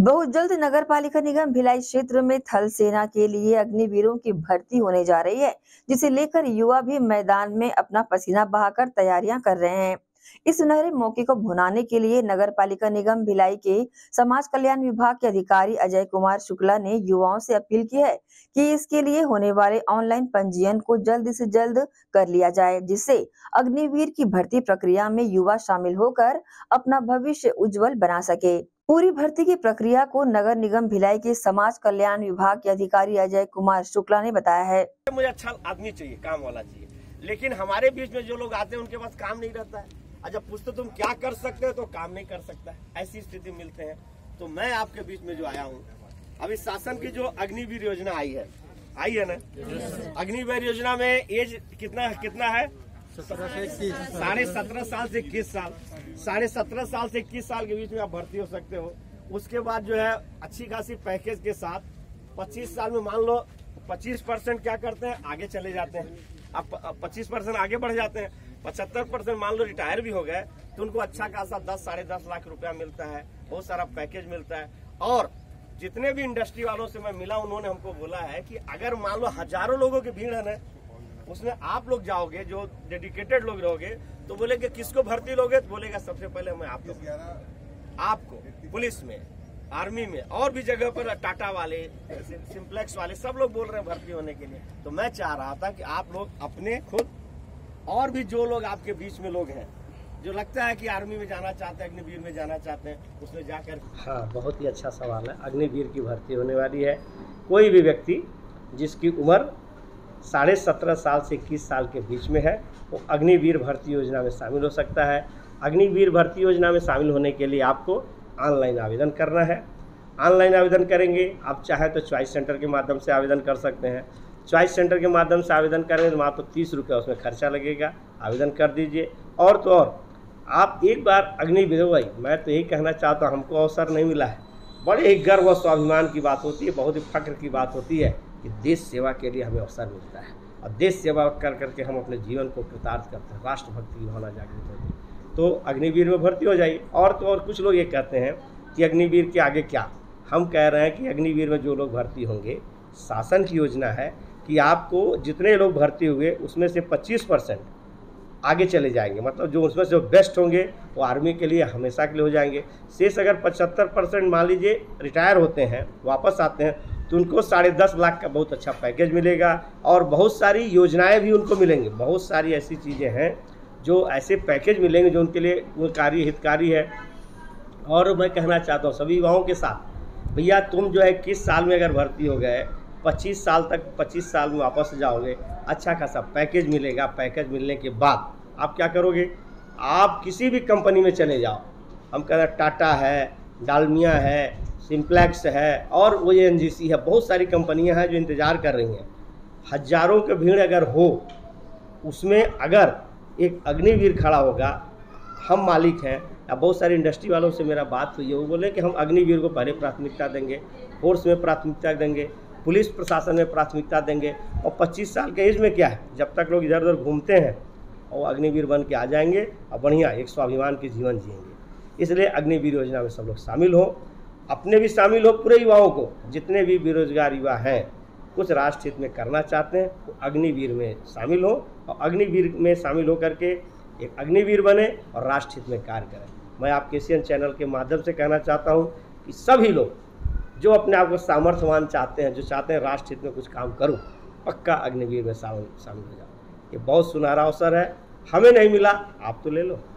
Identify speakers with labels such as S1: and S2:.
S1: बहुत जल्द नगर पालिका निगम भिलाई क्षेत्र में थल सेना के लिए अग्निवीरों की भर्ती होने जा रही है, जिसे लेकर युवा भी मैदान में अपना पसीना बहाकर तैयारियां कर रहे हैं। इस सुनहरे मौके को भुनाने के लिए नगर पालिका निगम भिलाई के समाज कल्याण विभाग के अधिकारी अजय कुमार शुक्ला ने युवाओं से अपील की है कि इसके लिए होने वाले ऑनलाइन पंजीयन को जल्द से जल्द कर लिया जाए, जिससे अग्निवीर की भर्ती प्रक्रिया में युवा शामिल होकर अपना भविष्य उज्जवल बना सके। पूरी भर्ती की प्रक्रिया को नगर निगम भिलाई के समाज कल्याण विभाग के अधिकारी अजय कुमार शुक्ला ने बताया है।
S2: मुझे अच्छा आदमी चाहिए, काम वाला चाहिए, लेकिन हमारे बीच में जो लोग आते हैं उनके पास काम नहीं रहता है। जब पूछते तुम क्या कर सकते हो तो काम नहीं कर सकता है, ऐसी स्थिति मिलते हैं। तो मैं आपके बीच में जो आया हूँ, अभी शासन की जो अग्निवीर योजना आई है ना। अग्निवीर योजना में एज कितना है? 17.5 साल से 21 साल। 17.5 साल से 21 साल के बीच में आप भर्ती हो सकते हो। उसके बाद जो है अच्छी खासी पैकेज के साथ 25 साल में मान लो 25% क्या करते हैं, आगे चले जाते हैं। अब 25% आगे बढ़ जाते हैं। 75% मान लो रिटायर भी हो गए तो उनको अच्छा खासा 10-10.5 लाख रुपया मिलता है, बहुत सारा पैकेज मिलता है। और जितने भी इंडस्ट्री वालों से मैं मिला, उन्होंने हमको बोला है कि अगर मान लो हजारों लोगों की भीड़ है ना, उसमें आप लोग जाओगे जो डेडिकेटेड लोग रहोगे, तो बोलेगे किसको भर्ती लोगे, तो बोलेगा सबसे पहले मैं आपको पुलिस में, आर्मी में और भी जगह पर टाटा वाले, सिंप्लेक्स वाले सब लोग बोल रहे हैं भर्ती होने के लिए। तो मैं चाह रहा था कि आप लोग अपने खुद और भी जो लोग आपके बीच में लोग हैं जो लगता है कि आर्मी में जाना चाहते हैं, अग्निवीर में जाना चाहते हैं, उसमें जाकर।
S3: हाँ, बहुत ही अच्छा सवाल है। अग्निवीर की भर्ती होने वाली है। कोई भी व्यक्ति जिसकी उम्र 17.5 साल से 21 साल के बीच में है वो अग्निवीर भर्ती योजना में शामिल हो सकता है। अग्निवीर भर्ती योजना में शामिल होने के लिए आपको ऑनलाइन आवेदन करना है। ऑनलाइन आवेदन करेंगे, आप चाहे तो चॉइस सेंटर के माध्यम से आवेदन कर सकते हैं। चॉइस सेंटर के माध्यम से आवेदन करेंगे तो मात्र 30 रुपये उसमें खर्चा लगेगा। आवेदन कर दीजिए। और तो और आप एक बार अग्निवीर भाई, मैं तो यही कहना चाहता हूँ, हमको अवसर नहीं मिला है। बड़े ही गर्व और स्वाभिमान की बात होती है, बहुत ही फख्र की बात होती है कि देश सेवा के लिए हमें अवसर मिलता है और देश सेवा कर करके हम अपने जीवन को कृतार्थ करते हैं, राष्ट्रभक्ति की भावना जागृत होती है। तो अग्निवीर में भर्ती हो जाइए। और तो और कुछ लोग ये कहते हैं कि अग्निवीर के आगे क्या, हम कह रहे हैं कि अग्निवीर में जो लोग भर्ती होंगे, शासन की योजना है कि आपको जितने लोग भर्ती हुए उसमें से 25% आगे चले जाएंगे। मतलब जो उसमें से जो बेस्ट होंगे वो आर्मी के लिए हमेशा के लिए हो जाएंगे। शेष अगर 75% मान लीजिए रिटायर होते हैं, वापस आते हैं, तो उनको 10.5 लाख का बहुत अच्छा पैकेज मिलेगा और बहुत सारी योजनाएं भी उनको मिलेंगी। बहुत सारी ऐसी चीज़ें हैं जो ऐसे पैकेज मिलेंगे जो उनके लिए हितकारी है। और मैं कहना चाहता हूँ सभी युवाओं के साथ, भैया तुम जो है 21 साल में अगर भर्ती हो गए, 25 साल में वापस जाओगे, अच्छा खासा पैकेज मिलेगा। पैकेज मिलने के बाद आप क्या करोगे, आप किसी भी कंपनी में चले जाओ। हम कह रहे हैं टाटा है, डालमिया है, सिंप्लेक्स है और वो एनजीसी है, बहुत सारी कंपनियां हैं जो इंतज़ार कर रही हैं। हजारों की भीड़ अगर हो, उसमें अगर एक अग्निवीर खड़ा होगा, हम मालिक हैं। या बहुत सारी इंडस्ट्री वालों से मेरा बात हुई है, वो बोले कि हम अग्निवीर को पहले प्राथमिकता देंगे, फोर्स में प्राथमिकता देंगे, पुलिस प्रशासन में प्राथमिकता देंगे। और 25 साल के एज में क्या है, जब तक लोग इधर उधर घूमते हैं और अग्निवीर बन के आ जाएंगे और बढ़िया एक स्वाभिमान के जीवन जिएंगे। इसलिए अग्निवीर योजना में सब लोग शामिल हो, अपने भी शामिल हो। पूरे युवाओं को, जितने भी बेरोजगार युवा हैं, कुछ राष्ट्र हित में करना चाहते हैं, वो अग्निवीर में शामिल हो और अग्निवीर में शामिल हो करके एक अग्निवीर बने और राष्ट्र हित में कार्य करें। मैं आपके एशियन चैनल के माध्यम से कहना चाहता हूँ कि सभी लोग जो अपने आप को सामर्थ्यवान चाहते हैं, जो चाहते हैं राष्ट्र हित में कुछ काम करूं, पक्का अग्निवीर में शामिल हो जाओ। ये बहुत सुनहरा अवसर है, हमें नहीं मिला, आप तो ले लो।